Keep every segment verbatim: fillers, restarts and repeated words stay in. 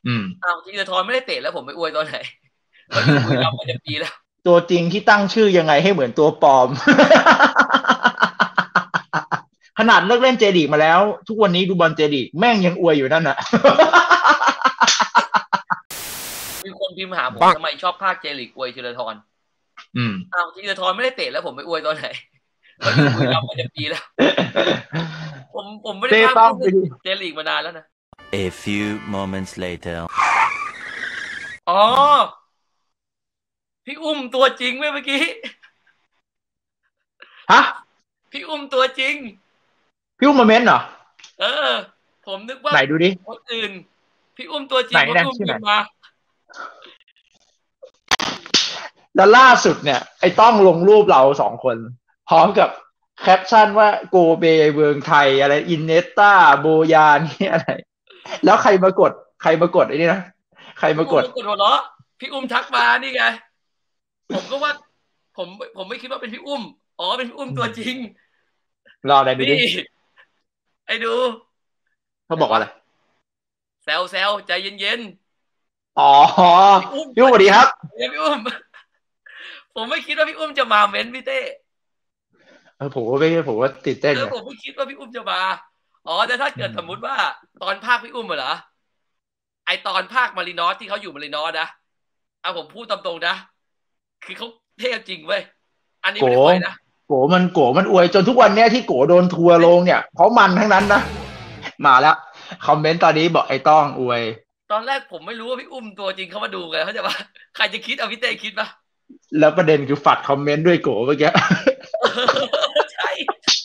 อืมอ้าวธีรทรไม่ได้เตะแล้วผมไปอวยตอนไหนเขาอยู่บุรีรัมย์มาจะปีแล้วตัวจริงที่ตั้งชื่อยังไงให้เหมือนตัวปลอมขนาดเลิกเล่นเจลีกมาแล้วทุกวันนี้ดูบอลเจลีกแม่งยังอวยอยู่นั่นน่ะมีคนพิมพ์หาผมทำไมชอบภาคเจลิกอวยธีรทรอืมอ้าวธีรทรไม่ได้เตะแล้วผมไปอวยตอนไหนเขาอยู่บุรีรัมย์มาจะปีแล้วผมผมไม่ได้ภาคเจลิกมานานแล้วนะ A few moments later อ๋อพี่อุ้มตัวจริงไหมเมื่อกี้ฮะพี่อุ้มตัวจริงพี่อุ้มมาเม้นเหรอเออผมนึกว่าไหนดูดิคนอื่นพี่อุ้มตัวจริงไหนนะพี่อุ้มชื่อไหนพิมพ์มาแล้วล่าสุดเนี่ยไอ้ต้องลงรูปเราสองคนพร้อมกับแคปชั่นว่าโกเบเมืองไทยอะไรอินเนสตาโบยานนี่อะไรแล้วใครมากดใครมากดไอ้นี่นะใครพี่มากดอุ้มมากดหัวเราะพี่อุ้มทักมานี่ไงผมก็ว่าผมผมไม่คิดว่าเป็นพี่อุ้มอ๋อเป็นพี่อุ้มตัวจริงรออะไรดูดินี่ไอ้ดูเขาบอกว่าอะไรแซวแซวใจเย็นอ๋อๆพี่อุ้มพี่อุ้มสวัสดีครับพี่อุ้มผมไม่คิดว่าพี่อุ้มจะมาเม้นพี่เต้เออผมว่าไม่ผมว่าติดเต้นเออไงผมไม่คิดว่าพี่อุ้มจะมาอ๋อแต่ถ้าเกิดสมมุติว่าตอนภาคพี่อุ้มเหรอไอตอนภาคมารินอสที่เขาอยู่มารินอสนะเอาผมพูดตามตรงนะคือเขาเท่จริงเว้ยอันนี้โกไม่ได้อวยนะโกมันโกมันอวยจนทุกวันเนี้ยที่โกโดนทัวร์ลงเนี่ยเพราะมันทั้งนั้นนะมาแล้วคอมเมนต์ตอนนี้บอกไอ้ต้องอวยตอนแรกผมไม่รู้ว่าพี่อุ้มตัวจริงเขามาดูไงเขาจะว่าใครจะคิดเอาพี่เต้คิดปะแล้วประเด็นคือฝัดคอมเมนต์ด้วยโกเมื่อกี้ใช่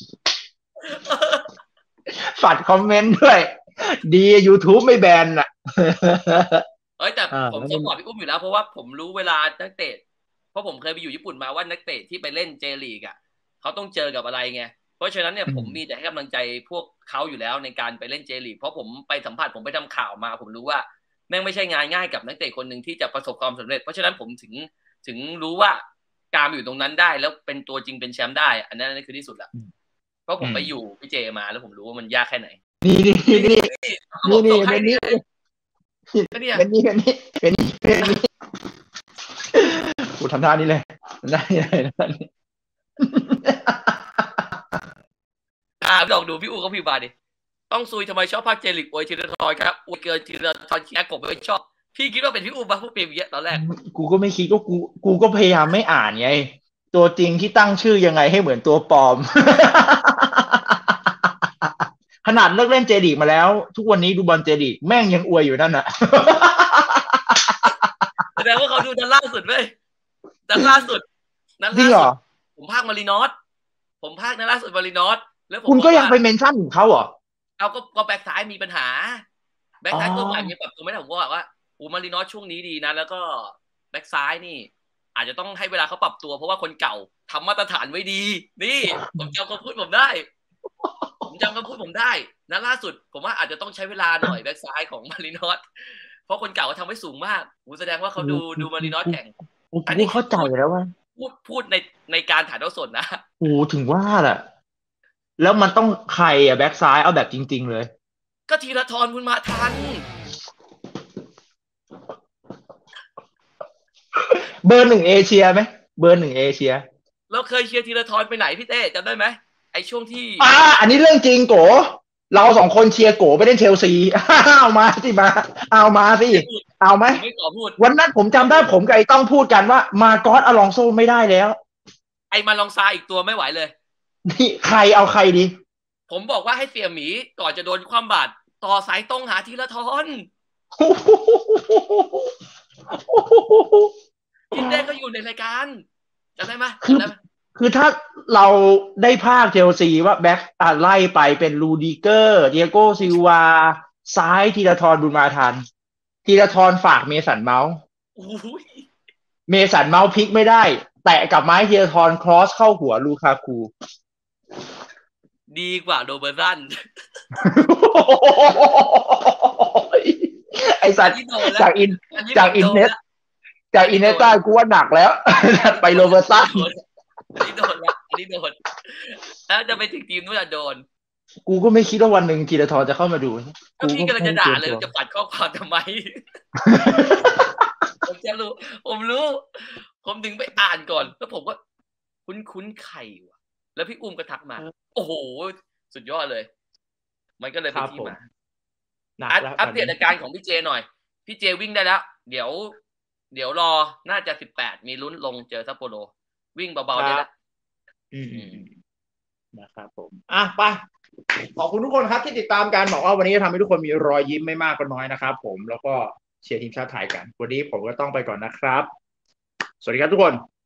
ฝัดคอมเมนต์ด้วยดี YouTube ไม่แบนอ่ะเอ้ยแต่อ่าผมสปอร์ตพี่อุ้มอยู่แล้วเพราะว่าผมรู้เวลานักเตะเพราะผมเคยไปอยู่ญี่ปุ่นมาว่านักเตะที่ไปเล่นเจลีกอ่ะเขาต้องเจอกับอะไรไงเพราะฉะนั้นเนี่ยผมมีแต่ให้กำลังใจพวกเขาอยู่แล้วในการไปเล่นเจลีกเพราะผมไปสัมผัสผมไปทำข่าวมาผมรู้ว่าแม่งไม่ใช่งานง่ายกับนักเตะคนหนึ่งที่จะประสบความสำเร็จเพราะฉะนั้นผมถึงถึงรู้ว่าการอยู่ตรงนั้นได้แล้วเป็นตัวจริงเป็นแชมป์ได้อันนั้นคือที่สุดละเพราะผมไปอยู่พี่เจมาแล้วผมรู้ว่ามันยากแค่ไหนนี่นี่นี่นี่นี่เป็นนี่ก็เนี่ยเป็นนี่เป็นนี่เป็นนี่เป็นนี่กูทำท่านี้เลยได้เลยนะนี่อ่าลองดูพี่อู๋เขาพิมพ์มาดิต้องซุยทำไมชอบภาคเจลิกอวยธีรทรครับอวยเกินธีรทรแค่กบไม่ชอบพี่คิดว่าเป็นพี่อู๋มาพวกเปรมเยอะตอนแรกกูก็ไม่คิดก็กูกูก็พยายามไม่อ่านไงตัวจริงที่ตั้งชื่อยังไงให้เหมือนตัวปลอมขนาดเลิกเล่นเจลีกมาแล้วทุกวันนี้ดูบอลเจลีกแม่งยังอวยอยู่นั่นน่ะแสดงว่าเขาดูนันล่าสุดเว้ยนันล่าสุดนันล่าสุดผมภาคมารินอสผมภาคนันล่าสุดมารินอสแล้วผมคุณก็ยังไปเมนชั่นของเขาเหรอเอาก็ก็แบ็คซ้ายมีปัญหาแบ็คซ้ายตัวใหม่ยังปรับตัวไม่ได้ผมก็บอกว่าอูมารินอสช่วงนี้ดีนะแล้วก็แบ็คซ้ายนี่อาจจะต้องให้เวลาเขาปรับตัวเพราะว่าคนเก่าทำมาตรฐานไว้ดีนี่ผมจำคำพูดผมได้ผมจำคำพูดผมได้นะล่าสุดผมว่าอาจจะต้องใช้เวลาหน่อยแบ็คซ้ายของมารินอสเพราะคนเก่าเขาทำไว้สูงมากผมแสดงว่าเขาดูดูมารินอสแข่งอันนี้เข้าใจแล้วว่าพูดพูดในในการถ่ายทอดสดนะโอ้ถึงว่าแหละแล้วมันต้องใครอ่ะแบ็กซ้ายเอาแบบจริงๆเลยก็ธีรทรบุญมาทันเบอร์หนึ่งเอเชียไหมเบอร์หนึ่งเอเชียเราเคยเชียร์ธีรทรไปไหนพี่เต้จำได้ไหมไอช่วงที่อ่าอันนี้เรื่องจริงโกเราสองคนเชียร์โกไปเล่นเชลซีเอามาสิมาเอามาสิเอาไหมวันนั้นผมจำได้ผมกับไอ้ต้องพูดกันว่ามาโกสอลองโซไม่ได้แล้วไอมาลองซาอีกตัวไม่ไหวเลยนี่ใครเอาใครดีผมบอกว่าให้เสี่ยหมีก่อนจะโดนความบาดต่อสายตรงหาธีรทรพี่เต้ก็อยู่ในรายการจำได้ไหมคือคือถ้าเราได้ภาคเชลซีว่าแบ็คไล่ไปเป็นลูดิเกอร์เดียโก้ซิลวาซ้ายธีรทรบุญมาทันธีรทรฝากเมสันเมาส์เมสันเมาส์พลิกไม่ได้แตะกับไม้ธีรทรครอสเข้าหัวลูคาคูดีกว่าโรเบอร์สันไอสัตว์จากอินจากอินเนสจากอินเนสต้ากูว่าหนักแล้วไปโรเบอร์ตันอันนี้โดนละอันนี้โดนแล้วจะไปถึงทีมนู้นจะโดนกูก็ไม่คิดว่าวันหนึ่งธีรทรจะเข้ามาดูก็พี่กำลังจะด่าเลยจะปัดข้อความทำไม ผมจะรู้ผมรู้ผมถึงไปอ่านก่อนแล้วผมก็คุ้นคุ้นใครวะแล้วพี่อุ้มก็ทักมา โอ้โหสุดยอดเลย มันก็เลยเป็นที่มาอัปเดตอาการของพี่เจหน่อยพี่เจวิ่งได้แล้วเดี๋ยวเดี๋ยวรอน่าจะสิบแปดมีลุ้นลงเจอซัปโปโรวิ่งเบาๆได้แล้วอืมนะครับผมอ่ะไปขอบคุณทุกคนครับที่ติดตามกันบอกว่าวันนี้จะทำให้ทุกคนมีรอยยิ้มไม่มากก็น้อยนะครับผมแล้วก็เชียร์ทีมชาติไทยกันวันนี้ผมก็ต้องไปก่อนนะครับสวัสดีครับทุกคน